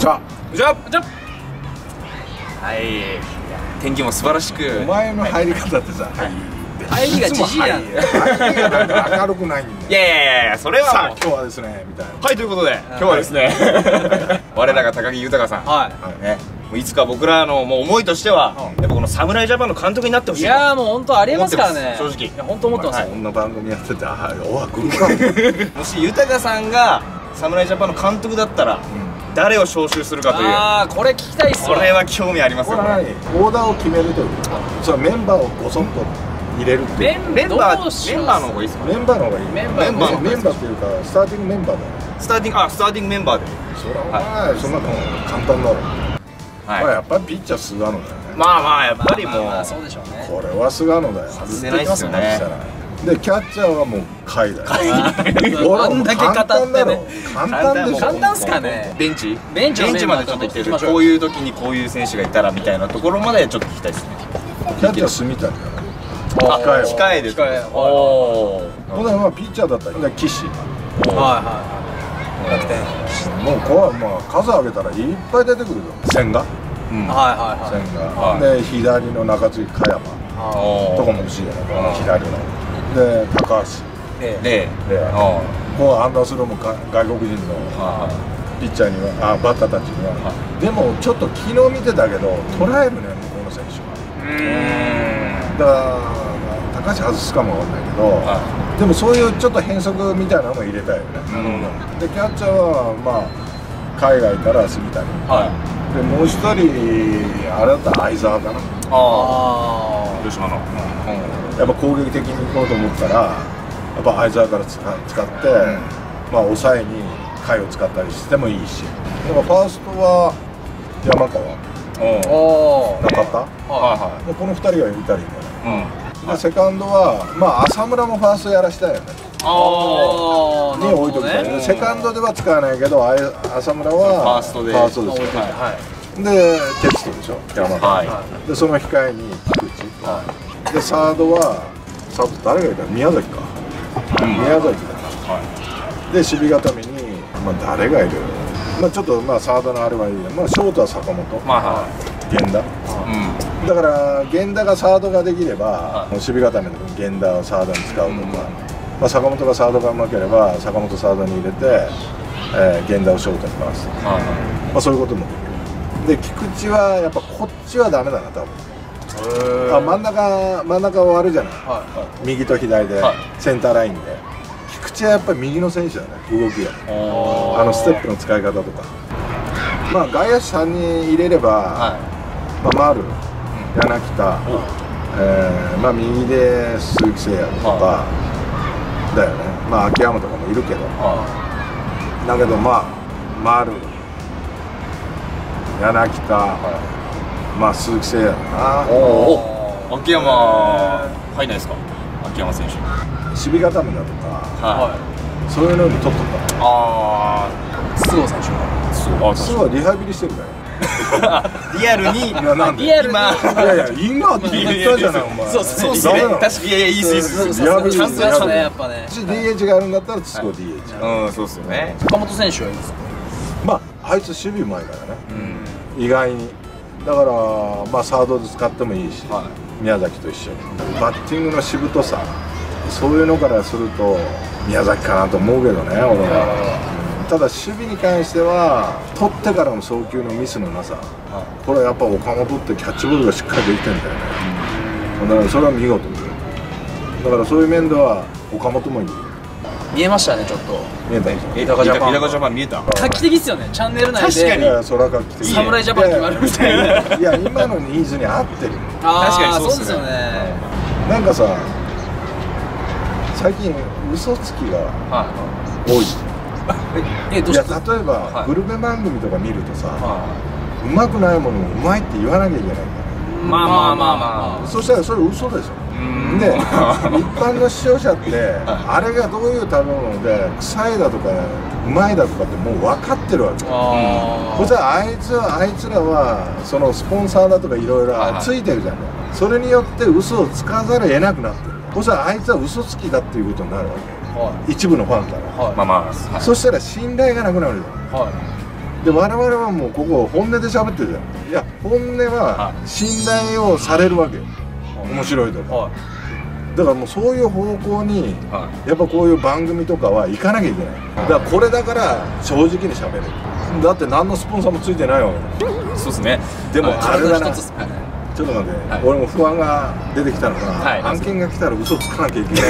ちは。 じゃあはい、天気も素晴らしく。 お前の入り方ってさ、 入りがじじいなんだよ。 入りがなんか明るくないんだよ。 いやいや、それはさあもう。 今日はですねみたいな。 はい、ということで今日はですね、我らが高木豊さん、 はいね、もういつか僕らのもう思いとしては、やっぱこの侍ジャパンの監督になってほしい。 いやーもう本当ありえますからね。 正直。 いや本当思ってますよ。 こんな番組やってて、あ、おわ来るか。 もし豊さんが侍ジャパンの監督だったら、誰を招集するかという。 ああこれ聞きたいっすよ。 これは興味ありますよ。 これは何？オーダーを決めるというか、そのメンバーをごそっと入れるっていう。 メンバーの方がいいですか？ メンバーの方がいい。 メンバーメンバーっていうかスターティングメンバーだよ。 スターティングメンバーで。 それはお前そんなの簡単だろ。まあやっぱりピッチャー菅野だよね。 まあまあやっぱりもうそうでしょうね。 これは菅野だよ。 外せないっすよね。 でキャッチャーはもう甲斐だよ。 あんだけ語ってね。 簡単でしょ。 簡単っすかね。 ベンチまでちょっと行ってる。こういう時にこういう選手がいたらみたいなところまでちょっと聞きたいですね。 キャッチャー住谷だよ。 控えです。おお。 ほんでまあピッチャーだったら岸。 楽天。 もうこれはまあ数上げたらいっぱい出てくるぞ。千賀。千賀。で左の中継ぎ加山。とかも欲しいよね。左の。で高橋。もうアンダースローも外国人のピッチャーにはバッターたちには。でもちょっと昨日見てたけど捉えるね向こうの選手は。だから高橋外すかもわかんないけど、でもそういうちょっと変則みたいなのも入れたいよね。でキャッチャーはまあ海外から杉谷。でもう一人あれだったら相澤かな。 広島の。 やっぱ攻撃的に行こうと思ったらやっぱ相澤から使ってまあ抑えに甲斐を使ったりしてもいいし。でもファーストは山川。中田。この2人がいたりね。でセカンドはまあ浅村もファーストやらしたいよね。に置いとくからね。セカンドでは使わないけど浅村はファーストですよ。でテストでしょ山田。でその控えに菊池。でサードは誰がいたの？宮崎か。宮崎だな。で守備固めにまあ誰がいる？まあちょっとまあサードのあれはいいや。まあショートは坂本。源田。だから源田がサードができれば守備固めの源田をサードに使うとか、まあ坂本がサードがうまければ坂本サードに入れて源田をショートに回す。まあそういうこともできる。で菊池はやっぱこっちはダメだな多分。真ん中はあるじゃない。右と左でセンターラインで。菊池はやっぱり右の選手だね。動きがステップの使い方とか。まあ外野手3人入れればまあ丸、柳田、まあ右で鈴木誠也とかだよね。まあ秋山とかもいるけど。だけどまあ丸、柳田。まあ鈴木誠也だな。 秋山入んないですか？秋山選手。 守備固めだとか、そういうのに取っとった。 須郷選手は。 須郷はリハビリしてるから。 リアルに。 リアルに。 今って言ったじゃないお前。 そうですね。確かにいやいいです。 リハビリちゃんとやったねやっぱね。 DH があるんだったら須郷 DH。 そうですよね。 岡本選手はいいですか？ まああいつ守備うまいからね。意外に。だからまあサードで使ってもいいし、宮崎と一緒にバッティングのしぶとさ、そういうのからすると宮崎かなと思うけどね俺は。ただ守備に関しては取ってからの送球のミスのなさ、これはやっぱ岡本ってキャッチボールがしっかりできてんだよね。だからそれは見事だからそういう面では岡本もいい。 見えましたねちょっと。 見えた。 豊ジャパン見えた。 画期的ですよねチャンネル内で。 確かに。 いやそれは画期的。 侍ジャパン決まるみたいな。 いや今のニーズに合ってる。 確かにそうですよね。 なんかさ最近嘘つきが多い。いや例えばグルメ番組とか見るとさ、うまくないものをうまいって言わなきゃいけないんだよ。 まあ。 そしたらそれ嘘でしょ。で一般の視聴者ってあれがどういう食べ物で臭いだとかうまいだとかってもう分かってるわけ。そしたらあいつらはそのスポンサーだとかいろいろついてるじゃん。それによって嘘をつかざるを得なくなってる。そしたらあいつは嘘つきだっていうことになるわけ。一部のファンから。そしたら信頼がなくなるじゃん。 で我々はもうここ本音で喋ってるじゃん。いや本音は信頼をされるわけよ、面白いとか。だからもうそういう方向にやっぱこういう番組とかは行かなきゃいけない。だからこれだから正直に喋る。だって何のスポンサーもついてないわけだ。 そうですね。 でもあれだな、 一つちょっと待って、俺も不安が出てきたのが、案件が来たら嘘つかなきゃいけない。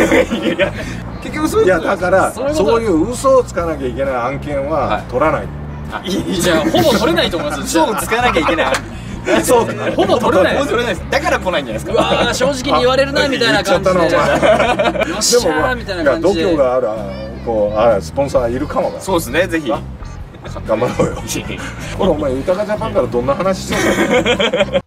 結局そういういやだからそういうことそういう嘘をつかなきゃいけない案件は取らない。 じゃあほぼ取れないと思います。 嘘をつかなきゃいけない。 そうほぼ取れないです。 取れないです。だから来ないんじゃないですか。 うわー正直に言われるなみたいな感じで。 言っちゃったなお前。 よっしゃーみたいな感じで。 度胸があるこうスポンサーいるかもが。 そうですね。ぜひ。 頑張ろうよ。これお前豊かジャパンからどんな話してんの？